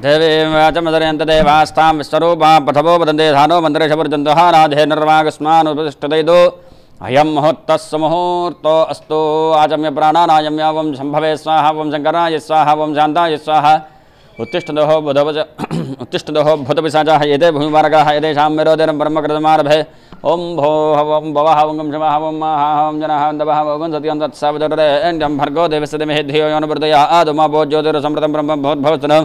देवीं वाचमदरयन्त देवास्तां विश्वरूपां पथवो वदन्ते धानो मन्त्रेशपर्यन्तः राधे निर्वागस्मानुपतिष्ठतैदो अयं मुहूर्तः सुमुहूर्तो अस्तु आचम्य प्राणानायम्य वं शम्भवे स्वाहा वं शङ्कराय स्वाहा वं शान्ताय स्वाहा उत्तिष्ठतोः भूतपिशाचाः एते भूमिमार्गाः एतेषां विरोधेन ब्रह्मकृतमारभे ओं भो हवं भवः वं शमः वं माहा वं जनः दवः वं सत्यं तत्सवितुर्वरेण्यं भर्गो देवस्य धीमहि धियो यो न प्रचोदयात् आदमा भो ज्योतिरसमृतं ब्रह्म भवत्भवतु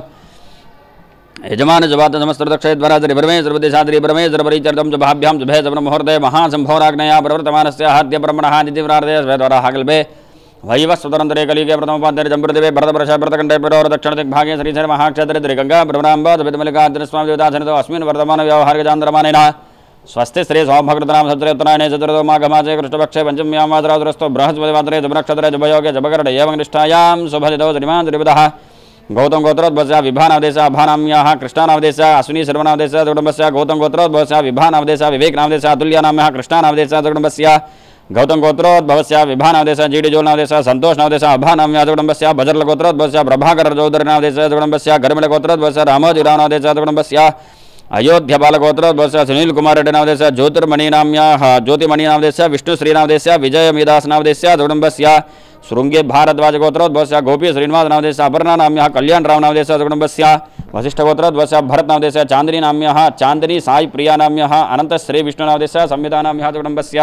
यजमान जवात समस्तक्षयद्वारा परमेश्वरपतिशाद्री परमेश्वर परिचरितं च भाभ्यां शुभे च ब्रह्ममुहूर्ते महासंभोराग्नया प्रवर्तमानस्य हाद्य ब्रह्मणः निधिव्रार्ते स्वेद्वारा कल्पे वैवस्वतरन्तरे कलिके प्रथमपाद्यरे जम्बृदिवे भरतवर्षे भरतकण्ठे पिरोर दक्षिणदिग्भागे श्रीशैलमहाक्षेत्रे त्रिगङ्गा ब्रह्मणाम्बोधमिलिकाद्रिस्वामिदेवतासनितो अस्मिन् वर्तमान व्यावहारिकचान्द्रमानेन स्वस्ति श्री सौभकृतनाम सत्रे उत्तरायणे चतुर्थो माघमासे कृष्णपक्षे पञ्चम्यां वासरादुरस्तो बृहस्पतिवासरे जुभनक्षत्रे जुभयोगे जुभकरणे एवं निष्ठायां शुभदितो श्रीमान् त्रिविधः गौतम गोत्रोद्भवस्य विभानावदेशः अभानाम्याः कृष्णानावदेशः अश्विनी सर्वनावदेशः कुटुम्बस्य गौतम गोत्रोद्भवस्य विभानावदेशः विवेकनावदेशः अतुल्यानाम्यः कृष्णानावदेशः कुटुम्बस्य गौतम गोत्रोद्भवस्य विभानावदेशः जीडिजोलनावदेशः सन्तोषनावदेशः अभानाम्यः कुटुम्बस्य भजर्लगोत्रोद्भवस्य प्रभाकरचौधरीनावदेशः कुटुम्बस्य गर्मिलगोत्रोद्भवस्य रामोजीरावदेशः कुटुम्बस्य अयोध्यबालगोत्रोद्भवस्य सुनीलकुमाररेड्डिनावदेशः ज्योतिर्मणिनाम्याः ज्योतिमणिनावदेशः विष्णुश्रीनावदेशः विजयमीदासनावदेशः कुटुम्बस्य शृंगे भारद्वाजगोत्रोद्भवस्य गोपी श्रीनिवासनावदेशः अपर्णानाम्यः कल्याणरावनावदेशः कुटुम्बस्य वसिष्ठगोत्रोद्भवस्य भरतनावदेशः चांदनीनाम्यः चांदनी साई प्रियानाम्यः अनन्तश्रीविष्णुनावदेशः संविधानाम्यः कुटुम्बस्य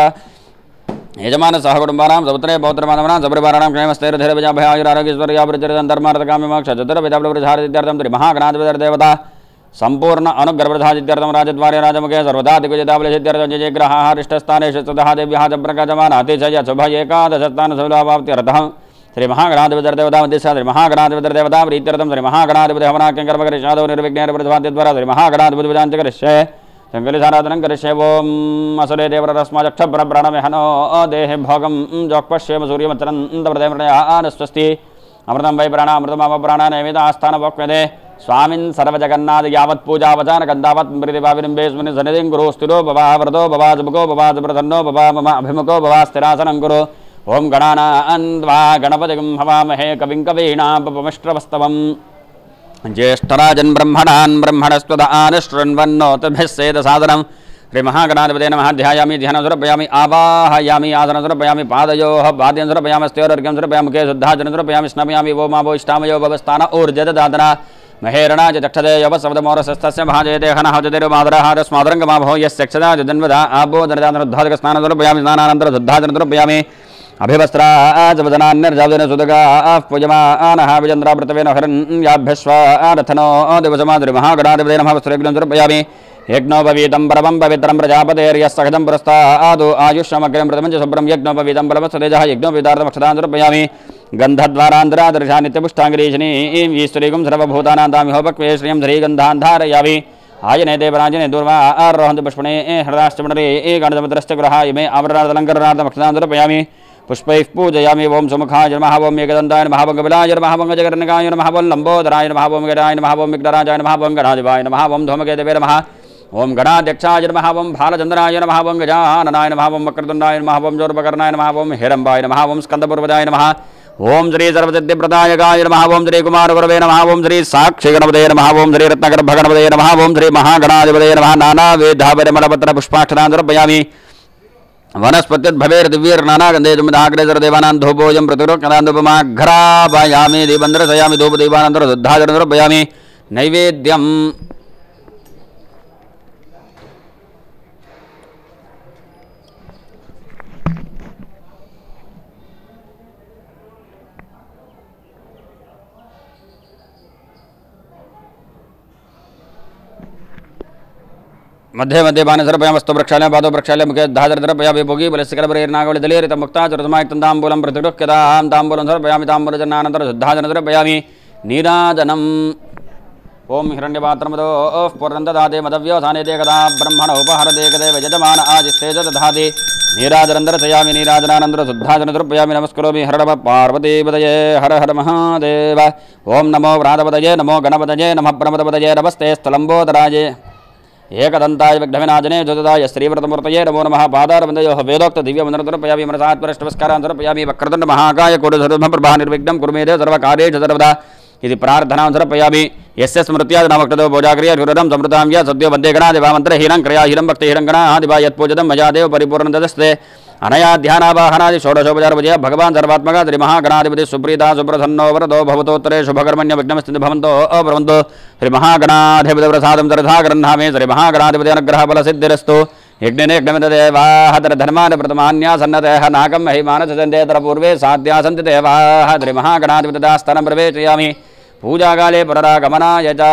यजमान सहकुटुम्बानां सपुत्रे पौत्रमानवानां सपरिवाराणां क्षेमस्थैर्यधैर्यविजयाभयायुरारोग्यैश्वर्याभिवृद्धिरतं धर्मार्थकाम्यमोक्ष चतुर्विधप्रतिहारसिद्ध्यर्थं त्रिमहागणाधिपतिर्देवता संपूर्ण अनुग्रहप्रसादित्यर्थं राजद्वारे राजमुखे सर्वदा दिग्विजयताबलसिद्ध्यर्थं जयग्रहाः हरिष्ठस्थानेषु सतः देव्याः च प्रकाशमानः अतिशय शुभ एकादशस्थानसुलाभाप्त्यर्थं श्रीमहागणाधिपतिर्देवता उद्देश्य श्रीमहागणाधिपतिर्देवता प्रीत्यर्थं श्रीमहागणाधिपति हवनाख्यं कर्मकरिष्यादो निर्विघ्नेन श्रीमहागणाधिपतिविधाञ्च करिष्ये शङ्कलिसाराधनं करिष्ये ओं असुरे देवरस्माचक्षप्रणमे हनो देहे भोगं जोक्पश्येम सूर्यमचरन्तप्रदेमृणयानस्वस्ति अमृतं वै प्राणामृतमाप प्राणानैवेदास्थानवक्ष्यते स्वामिन् सर्वजगन्नाथ यावत् पूजावचानकन्दावत् मृतिभाविनिम्बेस्मिन् सन्निधिं कुरु स्थिरो भवा व्रतो भवा सुमुखो भवा सुप्रसन्नो भवा मम अभिमुखो भवा स्थिरासनं कुरु ओं गणानान्त्वा गणपतिं हवामहे कविं कवीनापमष्ट्रवस्तवम् ज्येष्ठराजन् ब्रह्मणान् ब्रह्मणस्त्वद आनुशृण्वन्नोतभिः सेदसादनं श्रीमहागणाधिपते नमः ध्यायामि ध्यानं समर्पयामि आवाहयामि आसनं समर्पयामि पादयोः पाद्यं समर्पयामि स्त्योर्घ्यं समर्पयामि मुखे शुद्धाचनं समर्पयामि स्नापयामि वो मावो इष्टामयो भवस्थान ऊर्जददातना महेरणा च चक्षते यवसवदमोरसस्तस्य महाजयते हनः जतिर्मादरः तस्मादरङ्गमाभो यस्यक्षदा जन्मदा आबोधनजातनुद्धातकस्नानं समर्पयामि स्नानानन्तरं शुद्धाचनं समर्पयामि अभिवस्त्राजवदनान्यर्जावदेन सुदगाः पूजमानः विजन्द्रावृतवेन हरण्याभ्यश्वारथनो दिवसमाधुरिमहागणाधिपते नमः वस्त्रग्नं समर्पयामि यज्ञोपवीतं परमं पवित्रं प्रजापतेर्यस्सखदं पुरस्तादो आयुष्यमग्रं प्रथमं च शुभ्रं यज्ञोपवीतं परमस्वतेजः यज्ञोपवीतार्थमक्षतां समर्पयामि गन्धद्वारान्तरादर्शा नित्यपुष्टाङ्गिरीशिनीं ईश्वरीगुं सर्वभूतानां दामिहोपक्वे श्रियं श्रीगन्धान् धारयामि आयने देवराजने दूर्वा आरोहन्त पुष्पणे हृदाश्चमणरे गणतमित्रश्च गृहाय मे आवरणादलङ्करणार्थमक्षतां समर्पयामि पुष्पैः पूजयामि ओं सुमुखाय नमः ओं एकदन्ताय नमः ओं कपिलाय नमः ओं जगन्नाथाय नमः ओं लम्बोदराय नमः ओं गणाय नमः ओं विघ्नराजाय नमः ओं गणाधिपाय नमः ओं धूमकेतवे नमः ओं गणाध्यक्षाय नमः ओं भालचन्द्राय नमः ओं गजाननाय नमः ओं वक्रतुण्डाय नमः ओं जोर्पकर्णाय नमः ओं हिरम्बाय नमः ओं स्कन्दपूर्वजाय नमः ओं श्री सर्वसिद्धिप्रदायकाय नमः ओं श्री कुमारगुरवे नमः ओं श्री साक्षिगणपतये नमः ओं श्री रत्नगर्भगणपतये नमः ओं श्री महागणाधिपतये नमः नानाविधपरिमलपत्रपुष्पाक्षतां समर्पयामि वनस्पतिर्भवेर्दिव्यैर्नानागन्धेजुमिदाग्रेसरदेवानां धूपोऽयं प्रतिरोक्कदान्दुपमाघ्रापयामि दीपन्दर्शयामि धूपदीपानन्तरं शुद्धाचरणं समर्पयामि नैवेद्यम् मध्ये मध्ये बाण सर्पयामस्तु प्रक्षालय पादो प्रक्षालय मुखे धाधरपयामि भोगी बलस्कलपरेर्नागवलिदलेरितं मुक्ताचरसमायुक्तं ताम्बूलं प्रतिगृह्यतां ताम्बूलं सर्पयामि ताम्बूलजनानन्तरं शुद्धाचरणं सर्पयामि नीराजनम् ओं हिरण्यपात्रमदो पूर्णन्दधाते मदव्योसानेते कदा ब्रह्मण उपहरते कदेव यजमान आजिस्तेज दधाति नीराजनं दर्शयामि नीराजनानन्तरं शुद्धाचरणं समर्पयामि नमस्करोमि हर नमः पार्वतीपतये हर हर महादेव ओं नमो व्रातपतये नमो गणपतये नमः प्रमदपतये नमस्ते स्थलम्बोदराय एकदन्ताय विघ्नविनाशने ज्योतिदाय श्रीव्रतमूर्तये नमो नमः पादारविन्दयोः वेदोक्त दिव्यमन्त्रं समर्पयामि मनसात्परष्टमस्कारान् समर्पयामि वक्रतुण्ड महाकाय कोटिसर्वप्रभा निर्विघ्नं कुरु मे देव सर्वकार्येषु सर्वदा इति प्रार्थनां समर्पयामि। यस्य स्मृत्यादिनामक्ततो भोजाक्रियाशूरं समृतां य सद्यो वन्दे गणादिवामन्त्रहीनं क्रियाहीनं भक्तिहीनं गणादिवा यत्पूजितं मया देव परिपूर्णतदस्ते अनया ध्यानावाहनादि षोडशोपचारपूजया भगवान् सर्वात्मका श्रीमहागणाधिपति सुप्रीता सुप्रसन्नो वरदो भवतोत्तरे शुभकर्मण्य विघ्नमस्ति भवन्तो अब्रवन्तु श्रीमहागणाधिपतिप्रसादं तथा गृह्णामि श्रीमहागणाधिपति अनुग्रहफलसिद्धिरस्तु यज्ञने यज्ञमितदेवाः धर्मान् प्रथमान्यासन्नतयः नाकं महिमानसन्देतर पूर्वे साध्यासन्ति देवाः श्रीमहागणाधिपतिदास्तनं प्रवेशयामि पूजाकाले पुनरागमनाय च।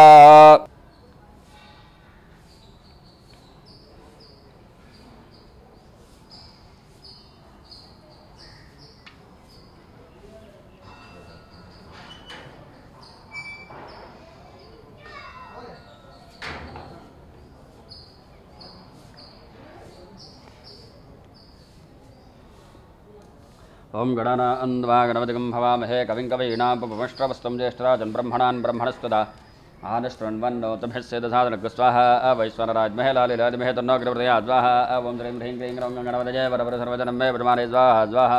ओं गणानान्वा गणपतिं भवामहे कविं कवीनामुपमश्रवस्तं ज्येष्ठराजं ब्रह्मणान् ब्रह्मणस्तदा आनश्रवन्वन्नोतभिस्सेदसादनग्स्वाहा वैश्वरराजमहे लालिराजमहे तन्नोग्रवृतया स्वाहा ओं श्रीं ह्रीं क्लीं ग्रौं गणपतये वरवरसर्वजनं मे प्रमाणे स्वाहा स्वाहा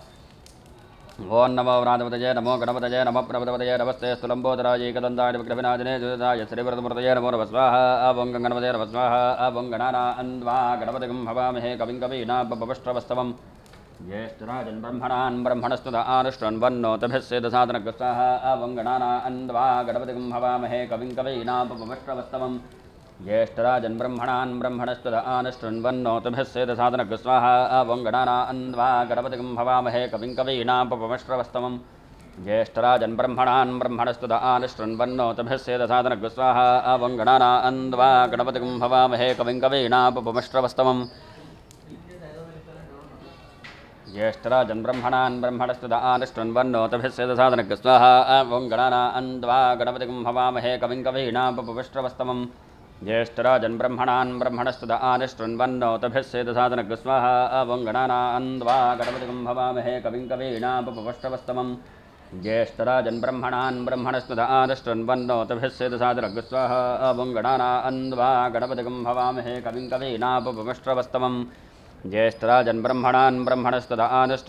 ओं नमो व्रातपतये नमो गणपतये नमो प्रपदपतये नमस्ते स्तुलम्बोदरायैकदन्ताय विघ्नविनाशने जुदाय श्रीव्रतमूर्तये नमो नमः स्वाहा ओं गणपतये नमः स्वाहा ओं गणानान्वा गणपतिं भवामहे कविं कवीनामुपमश्रवस्तवम् ज्येष्ठराजन् ब्रह्मणान् ब्रह्मणस्तुदा आनुष्ठन्वन्नोतभिस्सेदसादनग्स्वाहा ओं गणानान्वा गणपतिं भवामहे कविं कवीनामुपमश्रवस्तमम् ज्येष्ठराजन् ब्रह्मणान् ब्रह्मणस्तुदा आनुष्ठन्वन्नोतभिस्सेदसादनग्स्वाहा ओं गणानान्वा गणपतिं भवामहे कविं कवीनामुपमश्रवस्तमम् ज्येष्ठराजन् ब्रह्मणान् ब्रह्मणस्तुदा आनुष्ठन्वन्नोतभिस्सेदसादनग्स्वाहा ओं गणानान्वा गणपतिं भवामहे कविं कवीनामुपमश्रवस्तमम् ज्येष्ठराजन् ब्रह्मणान् ब्रह्मणस्तुदा आनुष्ठन्वन्नोतभिस्सेदसादनग्स्वाहा ओं गणानान्वा गणपतिं भवामहे कविं कवीनामुपमश्रवस्तमम् ज्येष्ठराजन् ब्रह्मणान् ब्रह्मणस्तुदा आनुष्ठन्वन्नोतभिस्सेदसादनग्स्वाहा ओं गणानान्वा गणपतिं भवामहे कविं कवीनामुपमश्रवस्तमम् ज्येष्ठराजन् ब्रह्मणान् ब्रह्मणस्तुदा आनुष्ठन्वन्नोतभिस्सेदसादनग्स्वाहा ओं गणानान्वा गणपतिं भवामहे कविं कवीनामुपमश्रवस्तमम् ज्येष्ठराजन् ब्रह्मणान् ब्रह्मणस्तुदा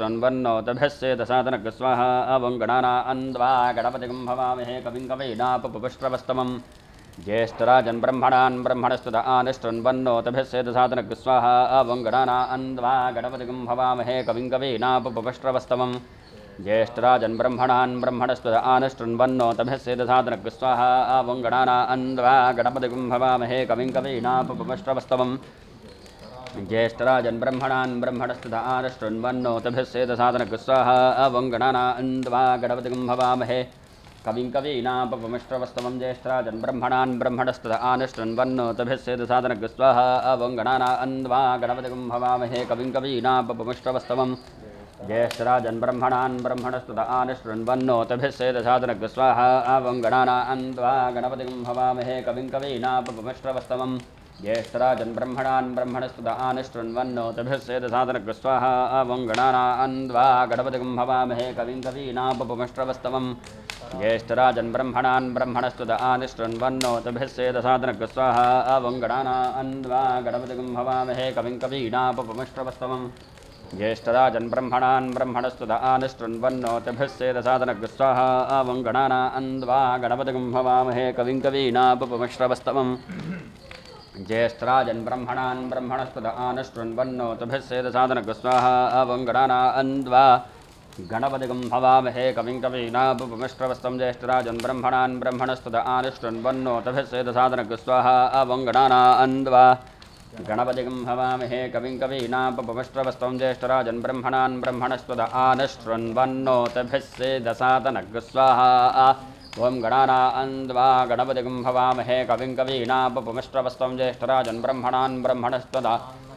आनुष्ठन्वन्नोतभिस्सेदसादनग्स्वाहा ओं गणानान्वा गणपतिं भवामहे कविं कवीनामुपमश्रवस्तमम् ज्येष्ठराजन् ब्रह्मणान् ब्रह्मणस्तुदा आनुष्ठन्वन्नोतभिस्सेदसादनग्स्वाहा ओं गणानान्वा गणपतिं भवामहे कविं कवीनामुपमश्रवस्तमम् ज्येष्ठराजन् ब्रह्मणान् ब्रह्मणस्तुदा आनुष्ठन्वन्नोतभिस्सेदसादनग्स्वाहा ओं गणानान्वा गणपतिं भवामहे कविं कवीनामुपमश्रवस्तमम् ज्येष्ठराजन् ब्रह्मणान् ब्रह्मणस्तुदा आनुष्ठन्वन्नोतभिस्सेदसादनग्स्वाहा ओं गणानान्वा गणपतिं भवामहे कविं कवीनामुपमश्रवस्तमम् ज्येष्ठराजन् ब्रह्मणान् ब्रह्मणस्तुदा आनुष्ठन्वन्नोतभिस्सेदसादनग्स्वाहा ओं गणानान्वा गणपतिं भवामहे कविं कवीनामुपमश्रवस्तमम् ज्येष्ठराजन् ब्रह्मणान् ब्रह्मणस्तुदा आनुष्ठन्वन्नोतभिस्सेदसादनग्स्वाहा ओं गणानान्वा गणपतिं भवामहे कविं कवीनामुपमश्रवस्तमम् ज्येष्ठराजन् ब्रह्मणान् ब्रह्मणस्तुदा आनुष्ठन्वन्नोतभिस्सेदसादनग्स्वाहा ओं गणानान्वा गणपतिं भवामहे कविं कवीनामुपमश्रवस्तमम् ज्येष्ठराजन् ब्रह्मणान् ब्रह्मणस्तुदा आनुष्ठन्वन्नोतभिस्सेदसादनग्स्वाहा ओं गणानान्वा गणपतिं भवामहे कविं कवीनामुपमश्रवस्तमम् ज्येष्ठराजन् ब्रह्मणान् ब्रह्मणस्तुदा आनुष्ठन्वन्नोतभिस्सेदसादनग्स्वाहा ओं गणानान्वा गणपतिं भवामहे कविं कवीनामुपमश्रवस्तमम् ज्येष्ठराजन् ब्रह्मणान् ब्रह्मणस्तुदा आनुष्ठन्वन्नोतभिस्सेदसादनग्स्वाहा ओं गणानान्वा गणपतिं भवामहे कविं कवीनामुपमश्रवस्तमम् ज्येष्ठराजन् ब्रह्मणान् ब्रह्मणस्तुदा आनुष्ठन्वन्नोतभिस्सेदसादनग्स्वाहा ओं गणानान्वा गणपतिं भवामहे कविं कवीनामुपमश्रवस्तमम् ज्येष्ठराजन् ब्रह्मणान् ब्रह्मणस्तुदा आनुष्ठन्वन्नोतभिस्सेदसादनग्स्वाहा ओं गणानान्वा गणपतिं भवामहे कविं कवीनामुपमश्रवस्तमम् ज्येष्ठराजन् ब्रह्मणान् ब्रह्मणस्तुदा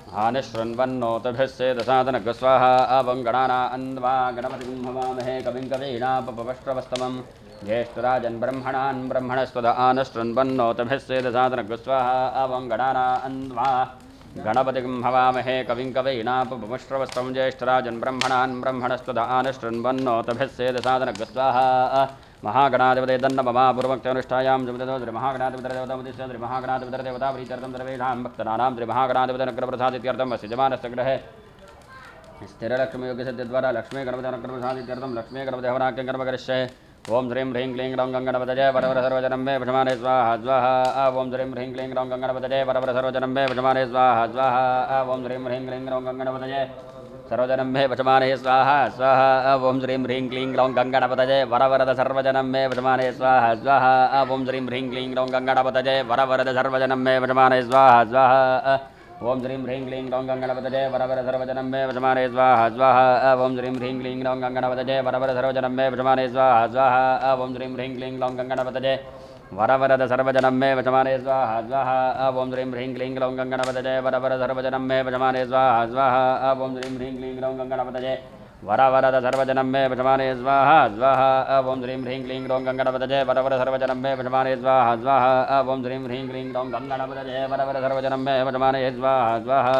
आनुष्ठन्वन्नोतभिस्सेदसादनग्स्वाहा ओं गणानान्वा गणपतिं भवामहे कविं कवीनामुपमश्रवस्तमम् ज्येष्ठराजन् ब्रह्मणान् ब्रह्मणस्तुदा आनुष्ठन्वन्नोतभिस्सेदसादनग्स्वाहा ओं गणानान्वा गणपतिं भवामहे कविं कवीनामुपमश्रवस्तमम् ज्येष्ठराजन् ब्रह्मणान् ब्रह्मणस्तुदा आनुष्ठन्वन्नोतभिस्सेदसादनग्स्वाहा महागणाधिपते दन्नममा पूर्वक्त्यनुष्ठायां जपतो श्रीमहागणाधिपतिर्देवतामतिश्च श्रीमहागणाधिपतिर्देवता प्रीत्यर्थं सर्वेषां भक्तानां श्रीमहागणाधिपतिरनुग्रहप्रसादित्यर्थं सिद्धमानस्य गृहे स्थिरलक्ष्मीयोगसिद्धिद्वारा लक्ष्मी गणपतिरनुग्रहप्रसादित्यर्थं लक्ष्मी गणपतिहवनाख्यं कर्म करिष्ये ओम श्रीं ह्रीं क्लीं रौं गंगणपतये वरवर सर्वजनं मे भजमाने स्वाहा स्वाहा ओम श्रीं ह्रीं क्लीं रौं गंगणपतये वरवर सर्वजनं मे भजमाने स्वाहा स्वाहा ओम श्रीं ह्रीं क्लीं रौं गंगणपतये सर्वजनं मे भजमाने स्वाहा स्वाहा ओम श्रीं ह्रीं क्लीं रौं गंगणपतये वरवरद सर्वजनं मे भजमाने स्वाहा स्वाहा ओम श्रीं ह्रीं क्लीं रौं गंगणपतये वरवरद सर्वजनं मे भजमाने स्वाहा स्वाहा ओम श्रीं ह्रीं क्लीं रौं गंगणपतये वरवर सर्वजनं मे भजमाने स्वाहा स्वाहा ओम श्रीं ह्रीं क्लीं रौं गंगणपतये वरवर सर्वजनं मे भजमाने स्वाहा स्वाहा ओम श्रीं ह्रीं क्लीं रौं गंगणपतये वरवरद सर्वजनं मे भजमाने स्वाहा स्वाहा ओम श्रीं ह्रीं क्लीं रौं गंगणपतये वरवर सर्वजनं मे भजमाने स्वाहा स्वाहा ओम श्रीं ह्रीं क्लीं रौं गंगणपतये वरवरद सर्वजनं मे भजमाने स्वाहा स्वाहा ओम श्रीं ह्रीं क्लीं रौं गंगणपतये वरवर सर्वजनं मे भजमाने स्वाहा स्वाहा ओम श्रीं ह्रीं क्लीं रौं गंगणपतये वरवर सर्वजनं मे भजमाने स्वाहा स्वाहा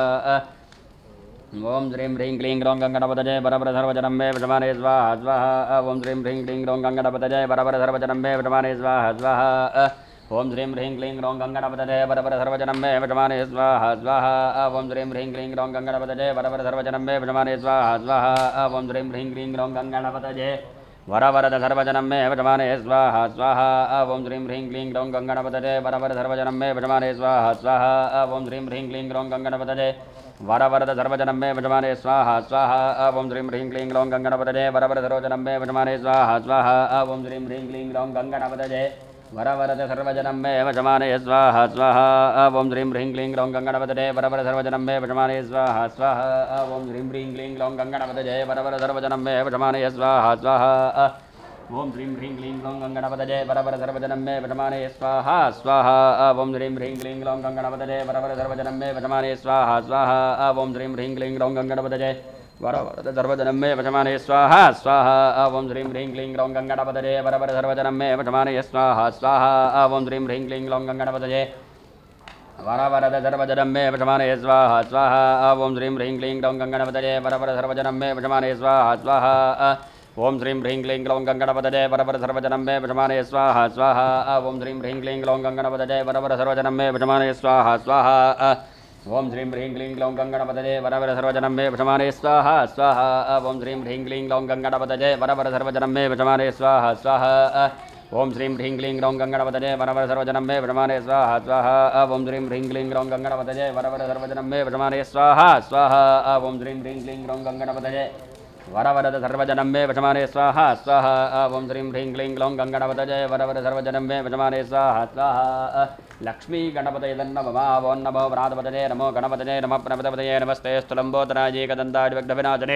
ओम श्रीं ह्रीं क्लीं रौं गंगणपतये वरवर सर्वजनं मे भजमाने स्वाहा स्वाहा ओम श्रीं ह्रीं क्लीं रौं गंगणपतये वरवर सर्वजनं मे भजमाने स्वाहा स्वाहा ओम श्रीं ह्रीं क्लीं रौं गंगणपतये वरवर सर्वजनं मे भजमाने स्वाहा स्वाहा ओम श्रीं ह्रीं क्लीं रौं गंगणपतये वरवर सर्वजनं मे भजमाने स्वाहा स्वाहा ओम श्रीं ह्रीं क्लीं रौं गंगणपतये वरवरद सर्वजनं मे भजमाने स्वाहा स्वाहा ओम श्रीं ह्रीं क्लीं रौं गंगणपतये वरवर सर्वजनं मे भजमाने स्वाहा स्वाहा ओम श्रीं ह्रीं क्लीं रौं गंगणपतये वरवरद सर्वजनं मे भजमाने स्वाहा स्वाहा ओम श्रीं ह्रीं क्लीं रौं गंगणपतये वरवर सर्वजनं मे भजमाने स्वाहा स्वाहा ओम श्रीं ह्रीं क्लीं रौं गंगणपतये वरवरद सर्वजनं मे भजमाने स्वाहा स्वाहा ओम श्रीं ह्रीं क्लीं रौं गंगणपतये वरवर सर्वजनं मे भजमाने स्वाहा स्वाहा ओम श्रीं ह्रीं क्लीं रौं गंगणपतये वरवर सर्वजनं मे भजमाने स्वाहा स्वाहा ओम श्रीं ह्रीं क्लीं रौं गंगणपतये वरवर सर्वजनं मे भजमाने स्वाहा स्वाहा ओम श्रीं ह्रीं क्लीं रौं गंगणपतये वरवर सर्वजनं मे भजमाने स्वाहा स्वाहा ओम श्रीं ह्रीं क्लीं रौं गंगणपतये वरवरद सर्वजनं मे भजमाने स्वाहा स्वाहा ओम श्रीं ह्रीं क्लीं रौं गंगणपतये वरवर सर्वजनं मे भजमाने स्वाहा स्वाहा ओम श्रीं ह्रीं क्लीं रौं गंगणपतये वरवरद सर्वजनं मे भजमाने स्वाहा स्वाहा ओम श्रीं ह्रीं क्लीं रौं गंगणपतये वरवर सर्वजनं मे भजमाने स्वाहा स्वाहा ओम श्रीं ह्रीं क्लीं रौं गंगणपतये वरवर सर्वजनं मे भजमाने स्वाहा स्वाहा ओम श्रीं ह्रीं क्लीं रौं गंगणपतये वरवर सर्वजनं मे भजमाने स्वाहा स्वाहा ओम श्रीं ह्रीं क्लीं रौं गंगणपतये वरवर सर्वजनं मे भजमाने स्वाहा स्वाहा ओम श्रीं ह्रीं क्लीं रौं गंगणपतये वरवर सर्वजनं मे भजमाने स्वाहा स्वाहा ओम श्रीं ह्रीं क्लीं रौं गंगणपतये वरवर सर्वजनं मे भजमाने स्वाहा स्वाहा ओम श्रीं ह्रीं क्लीं रौं गंगणपतये वरवर सर्वजनं मे भजमाने स्वाहा स्वाहा ओम श्रीं ह्रीं क्लीं रौं गंगणपतये वरवरद सर्वजनं मे भजमाने स्वाहा स्वाहा ओम श्रीं ह्रीं क्लीं रौं गंगणपतये वरवर सर्वजनं मे भजमाने स्वाहा स्वाहा लक्ष्मी गणपतये नमः ओं नमो व्रातपतये नमो गणपतये नमः प्रपदपतये नमस्ते स्तुलम्बोदराय एकदन्तादिविघ्नविनाशने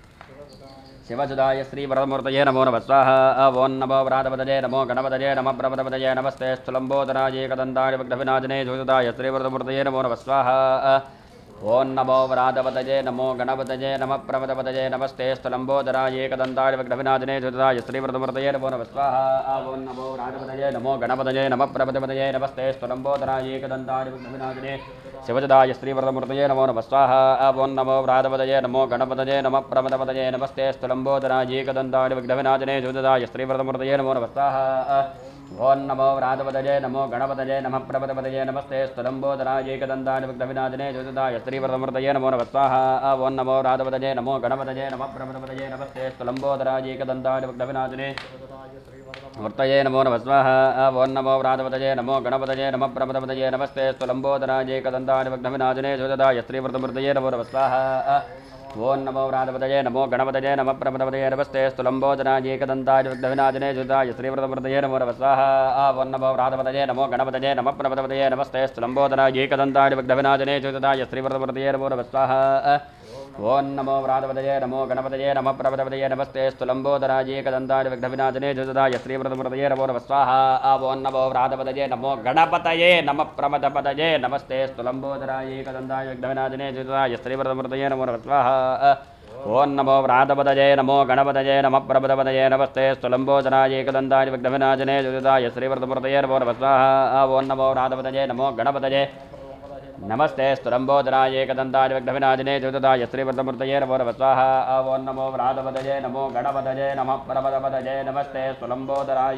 शिवसुधाय श्रीवरदमूर्तये नमो नमः स्वाहा ओं नमो व्रातपतये नमो गणपतये नमः प्रपदपतये नमस्ते स्तुलम्बोदराय एकदन्तादिविघ्नविनाशने शिवसुधाय श्रीवरदमूर्तये नमो नमः स्वाहा ओं नमो व्रातपतये नमो गणपतये नमः प्रपदपतये नमस्ते स्तुलम्बोदराय एकदन्तादिविघ्नविनाशने शिवसुधाय श्रीवरदमूर्तये नमो नमः स्वाहा ओं नमो व्रातपतये नमो गणपतये नमः प्रपदपतये नमस्ते स्तुलम्बोदराय एकदन्तादिविघ्नविनाशने शिवसुधाय श्रीवरदमूर्तये नमो नमः स्वाहा ओं नमो व्रातपतये नमो गणपतये नमः प्रपदपतये नमस्ते स्तुलम्बोदराय एकदन्तादिविघ्नविनाशने शिवसुधाय श्रीवरदमूर्तये नमो नमः स्वाहा ओं नमो व्रातपतये नमो गणपतये नमः प्रपदपतये नमस्ते स्तुलम्बोदराय एकदन्तादिविघ्नविनाशने शिवसुधाय श्रीवरदमूर्तये नमो नमः स्वाहा ओं नमो व्रातपतये नमो गणपतये नमः प्रपदपतये नमस्ते स्तुलम्बोदराय एकदन्तादिविघ्नविनाशने मूर्तये नमो नमः स्वाहा ओं नमो व्रातपतये नमो गणपतये नमः प्रपदपतये नमस्ते स्तुलम्बोदराय एकदन्तादिविघ्नविनाशने शिवसुधाय श्रीवरदमूर्तये नमो नमः स्वाहा ओं नमो व्रातपतये नमो गणपतये नमः प्रपदपतये नमस्ते स्तुलम्बोदराय एकदन्तादिविघ्नविनाशने शिवसुधाय श्रीवरदमूर्तये नमो नमः स्वाहा ओं नमो व्रातपतये नमो गणपतये नमः प्रपदपतये नमस्ते स्तुलम्बोदराय एकदन्तादिविघ्नविनाशने शिवसुधाय श्रीवरदमूर्तये नमो नमः स्वाहा ओं नमो व्रातपतये नमो गणपतये नमः प्रपदपतये नमस्ते स्तुलम्बोदराय एकदन्तादिविघ्नविनाशने शिवसुधाय श्रीवरदमूर्तये नमो नमः स्वाहा ओं नमो व्रातपतये नमो गणपतये नमः प्रपदपतये नमस्ते स्तुलम्बोदराय एकदन्तादिविघ्नविनाशने शिवसुधाय श्रीवरदमूर्तये नमो नमः स्वाहा ओं नमो व्रातपतये नमो गणपतये नमः प्रपदपतये नमस्ते स्तुलम्बोदराय एकदन्तादिविघ्नविनाशने शिवसुधाय श्रीवरदमूर्तये नमो नमः स्वाहा ओं नमो व्रातपतये नमो गणपतये नमस्ते स्तुलम्बोदराय एकदन्तादिविघ्नविनाशने शिवसुधाय श्रीवरदमूर्तये नमो नमः स्वाहा ओं नमो व्रातपतये नमो गणपतये नमः प्रपदपतये नमस्ते स्तुलम्बोदराय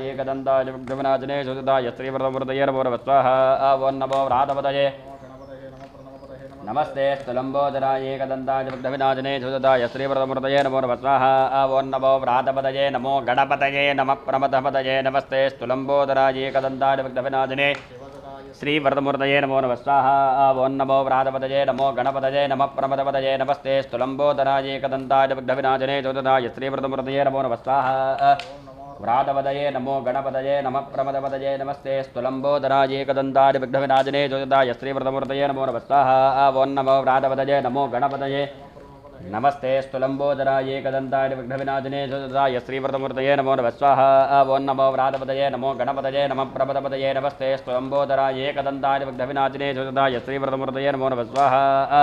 एकदन्तादिविघ्नविनाशने शिवसुधाय श्रीवरदमूर्तये नमो नमः स्वाहा ओं नमो व्रातपतये नमस्ते स्तुलंबोदराय एकदंताय विघ्नविनाशने सुदताय श्रीव्रतमूर्तये नमो नमः स्वाहा ओं नमो व्रातपतये नमो गणपतये नमः प्रमथपतये नमस्ते स्तुलंबोदराय एकदंताय विघ्नविनाशने श्रीव्रतमूर्तये नमो नमः स्वाहा ओं नमो व्रातपतये नमो गणपतये नमः प्रमथपतये नमस्ते स्तुलंबोदराय एकदंताय विघ्नविनाशने सुदताय श्रीव्रतमूर्तये नमो नमः स्वाहा व्रातपतये नमो गणपतये नमः प्रमथपतये नमस्ते स्तुलंबोदराय एकदंताय विघ्नविनाशने सुदताय श्रीव्रतमूर्तये नमो नमः स्वाहा ओं नमो व्रातपतये नमो गणपतये नमस्ते स्तुलंबोदराय एकदंताय विघ्नविनाशने सुदताय श्रीव्रतमूर्तये नमो नमः स्वाहा ओं नमो व्रातपतये नमो गणपतये नमः प्रमथपतये नमस्ते स्तुलंबोदराय एकदंताय विघ्नविनाशने सुदताय श्रीव्रतमूर्तये नमो नमः स्वाहा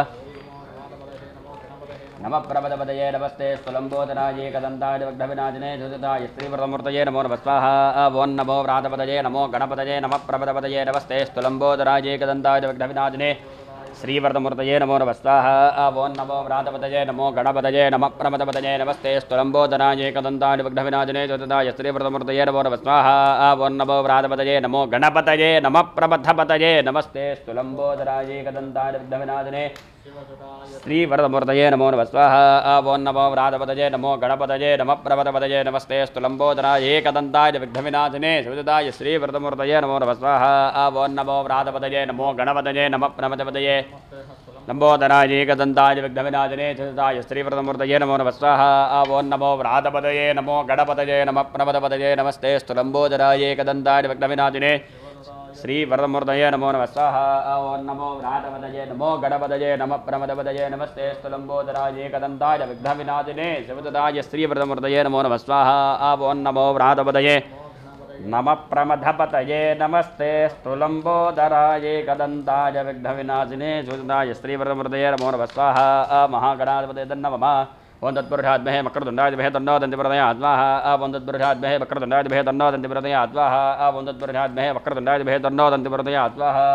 नमः प्रमथपतये नमस्ते स्तुलंबोदराय एकदंताय विघ्नविनाशने सुदताय श्रीव्रतमूर्तये नमो नमः स्वाहा ओं नमो व्रातपतये नमो गणपतये नमः प्रमथपतये नमस्ते स्तुलंबोदराय एकदंताय विघ्नविनाशने श्रीव्रतमूर्तये नमो नमः स्वाहा ओं नमो व्रातपतये नमो गणपतये नमः प्रमथपतये नमस्ते स्तुलंबोदराय एकदंताय विघ्नविनाशने सुदताय श्रीव्रतमूर्तये नमो नमः स्वाहा ओं नमो व्रातपतये नमो गणपतये नमः प्रमथपतये नमस्ते स्तुलंबोदराय एकदंताय विघ्नविनाशने श्रीव्रतमूर्तये नमो नमः स्वाहा ओं नमो व्रातपतये नमो गणपतये नमः प्रमथपतये नमस्ते स्तुलंबोदराय एकदंताय विघ्नविनाशने सुदताय श्रीव्रतमूर्तये नमो नमः स्वाहा ओं नमो व्रातपतये नमो गणपतये नमः प्रमथपतये लंबोदराय एकदंताय विघ्नविनाशने सुदताय श्रीव्रतमूर्तये नमो नमः स्वाहा ओं नमो व्रातपतये नमो गणपतये नमः प्रमथपतये नमस्ते स्तुलंबोदराय एकदंताय विघ्नविनाशने श्रीव्रतमूर्तये नमो नमः स्वाहा ओं नमो व्रातपतये नमो गणपतये नमः प्रमथपतये नमस्ते स्तुलंबोदराय एकदंताय विघ्नविनाशने सुदताय श्रीव्रतमूर्तये नमो नमः स्वाहा ओं नमो व्रातपतये नमः प्रमथपतये नमस्ते स्तुलंबोदराय एकदंताय विघ्नविनाशने सुदताय श्रीव्रतमूर्तये नमो नमः स्वाहा महागणाधिपतये नमः ओं तत्पुरुषाद्महे वक्रतुण्डादिमहे तन्नो दन्तिप्रदयात् स्वाहा ओं तत्पुरुषाद्महे वक्रतुण्डादिमहे तन्नो दन्तिप्रदयात् स्वाहा ओं तत्पुरुषाद्महे वक्रतुण्डादिमहे तन्नो दन्तिप्रदयात् स्वाहा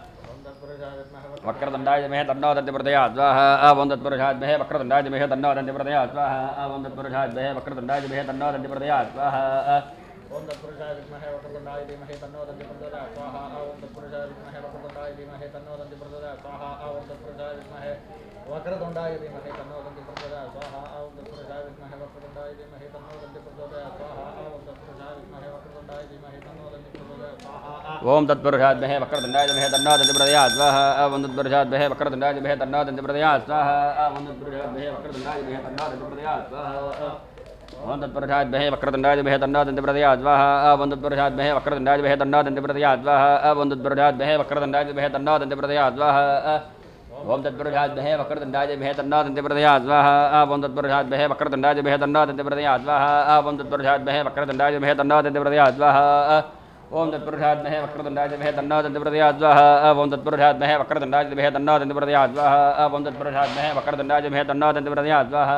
वक्रतुण्डादिमहे तन्नो दन्तिप्रदयात् स्वाहा ओं तत्पुरुषाद्महे वक्रतुण्डादिमहे तन्नो दन्तिप्रदयात् स्वाहा ओं तत्पुरुषाद्महे वक्रतुण्डादिमहे तन्नो दन्तिप्रदयात् स्वाहा ओं तत्पुरुषाय विद्महे वक्रतुण्डाय धीमहि तन्नो दन्ति प्रचोदयात् स्वाहा ओं तत्पुरुषाय विद्महे वक्रतुण्डाय धीमहि तन्नो दन्ति प्रचोदयात् स्वाहा ओं तत्पुरुषाय विद्महे वक्रतुण्डाय धीमहि तन्नो दन्ति प्रचोदयात् स्वाहा ओं तत्पुरुषाय विद्महे वक्रतुण्डाय धीमहि तन्नो दन्ति प्रचोदयात् स्वाहा ओं तत्पुरुषाय विद्महे वक्रतुण्डाय धीमहि तन्नो दन्ति प्रचोदयात् स्वाहा ओं तत्पुरुषाद्महे वक्रतुण्डाय धीमहि तन्नो दन्ति प्रचोदयात् स्वाहा ओं तत्पुरुषाद्महे वक्रतुण्डाय धीमहि तन्नो दन्ति प्रचोदयात् स्वाहा ओं तत्पुरुषाद्महे वक्रतुण्डाय धीमहि तन्नो दन्ति प्रचोदयात् स्वाहा ओं तत्पुरुषाद्महे वक्रतुण्डाय धीमहि तन्नो दन्ति प्रचोदयात् स्वाहा ओं तत्पुरुषाद्महे वक्रतुण्डाय धीमहि तन्नो दन्ति प्रचोदयात् स्वाहा ओं तत्पुरुषाद्महे वक्रतुण्डाय धीमहि तन्नो दन्ति प्रचोदयात् स्वाहा ओं तत्पुरुषाद्महे वक्रतुण्डाय धीमहि तन्नो दन्ति प्रचोदयात् स्वाहा ओं तत्पुरुषाद्महे वक्रतुण्डाय धीमहि तन्नो दन्ति प्रचोदयात् स्वाहा ओं तत्पुरुषाद्महे वक्रतुण्डाय धीमहि तन्नो दन्ति प्रचोदयात् स्वाहा ओं तत्पुरुषाद्महे वक्रतुण्डाय धीमहि तन्नो दन्ति प्रचोदयात् स्वाहा ओं तत्पुरुषाद्महे वक्रतुण्डाय धीमहि तन्नो दन्ति प्रचोदयात् स्वाहा ओं तत्पुरुषाद्महे वक्रतुण्डाय धीमहि तन्नो दन्ति प्रचोदयात् स्वाहा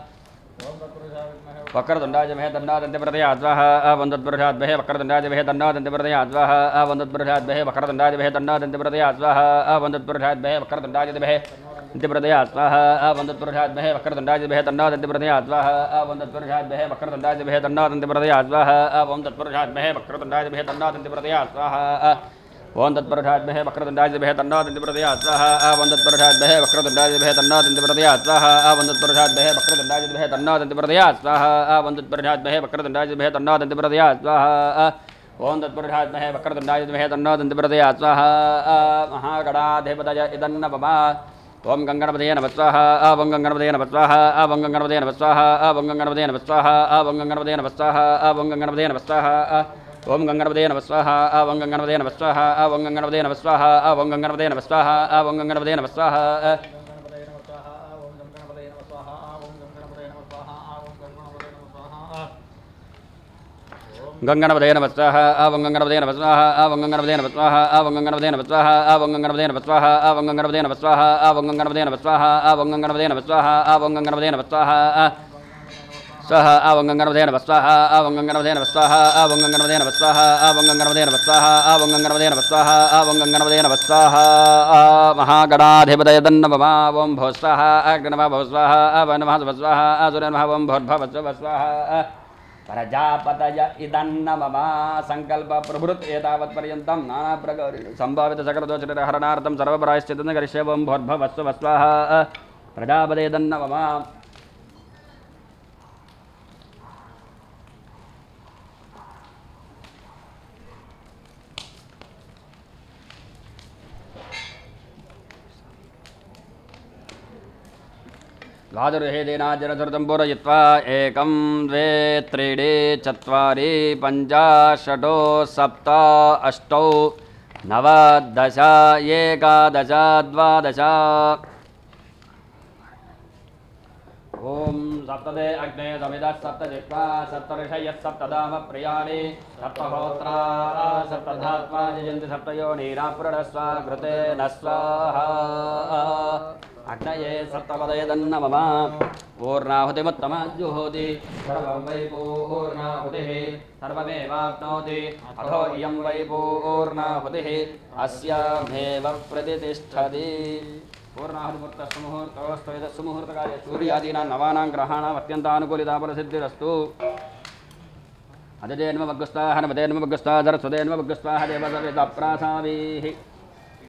वक्रतुण्डाय धीमहि तन्नो दन्ति प्रचोदयात् स्वाहा ओं तत्पुरुषाद्महे वक्रतुण्डाय धीमहि तन्नो दन्ति प्रचोदयात् स्वाहा ओं तत्पुरुषाद्महे वक्रतुण्डाय धीमहि तन्नो दन्ति प्रचोदयात् स्वाहा ओं तत्पुरुषाद्महे वक्रतुण्डाय धीमहि दन्ति प्रचोदयात् स्वाहा ओं तत्पुरुषाद्महे वक्रतुण्डाय धीमहि तन्नो दन्ति प्रचोदयात् स्वाहा ओं तत्पुरुषाद्महे वक्रतुण्डाय धीमहि तन्नो दन्ति प्रचोदयात् स्वाहा ओं तत्पुरुषाद्महे वक्रतुण्डाय धीमहि तन्नो दन्ति प्रचोदयात् स्वाहा ओं तत्पुरुषाद्महे वक्रतुण्डाय धीमहि तन्नो दन्ति प्रचोदयात् स्वाहा ओं तत्पुरुषाद्महे वक्रतुण्डाय धीमहि तन्नो दन्ति प्रचोदयात् स्वाहा ओं तत्पुरुषाद्महे वक्रतुण्डाय धीमहि तन्नो दन्ति प्रचोदयात् स्वाहा ओं तत्पुरुषाद्महे वक्रतुण्डाय धीमहि तन्नो दन्ति प्रचोदयात् स्वाहा ओं तत्पुरुषाद्महे वक्रतुण्डाय धीमहि तन्नो दन्ति प्रचोदयात् स्वाहा महागणाधिपतये नमः ओं गङ्गणपतये नमः स्वाहा ओं गङ्गणपतये नमः स्वाहा ओं गङ्गणपतये नमः स्वाहा ओं गङ्गणपतये नमः स्वाहा ओं गङ्गणपतये नमः स्वाहा ओं गङ्गणपतये नमः स्वाहा ओं गङ्गणपतये नमः स्वाहा ओं गङ्गणपतये नमः स्वाहा ओं गङ्गणपतये नमः स्वाहा ओं गङ्गणपतये नमः स्वाहा ओं गङ्गणपतये नमः स्वाहा गङ्गणपतये नमः स्वाहा ओं गङ्गणपतये नमः स्वाहा ओं गङ्गणपतये नमः स्वाहा ओं गङ्गणपतये नमः स्वाहा ओं गङ्गणपतये नमः स्वाहा ओं गङ्गणपतये नमः स्वाहा ओं गङ्गणपतये नमः स्वाहा ओं गङ्गणपतये नमः स्वाहा ओं गङ्गणपतये नमः स्वाहा स्वाहा ओं गङ्गणपतये नमः स्वाहा ओं गङ्गणपतये नमः स्वाहा ओं गङ्गणपतये नमः स्वाहा ओं गङ्गणपतये नमः स्वाहा ओं गङ्गणपतये नमः स्वाहा ओं गङ्गणपतये नमः स्वाहा महागणाधिपतये नमः ओं भो स्वाहा अग्निर्नमः भो स्वाहा नमः स्वाहा आसुरनमः ओं भोर्भव स्वाहा प्रजापतय इदन्न मम संकल्प प्रभृत एतावत्पर्यन्तं नानाप्रकार संभावित सकलदोषहरणार्थं सर्वपरायश्चित्तं करिष्ये ओं भूर्भुवस्सुः स्वः प्रजापतये इदन्न मम द्वादशेनाजरधृतं पूरयित्वा 1 2 3 4 5 6 7 8 9 10 11 12 ओम सप्तदे अग्ने समिदः सप्तजिह्वा सप्तऋषयः सप्तधाम प्रियाणि सप्तहोत्रा सप्तधात्मा यजन्ति सप्तयोनिरापुरणस्व घृते न स्वाहा अग्नये सप्तपदये दन्न मम पूर्णाहुतिमुत्तमज्जुहोति सर्वं वै पूर्णाहुतिः सर्वमेवाप्नोति अथो इयं वै पूर्णाहुतिः अस्यामेव प्रतिष्ठति पूर्णाहुतिमुहूर्तोस्तमुहूर्तकाले सूर्यादीनां नवानां ग्रहाणाम् अत्यन्तानुकूलिताफलसिद्धिरस्तु अजयेन्म भग्गस्ताः नमदेन्म भग्गस्ताः सरस्वतेन्म भग्गस्ताः देवसवितप्रासावीः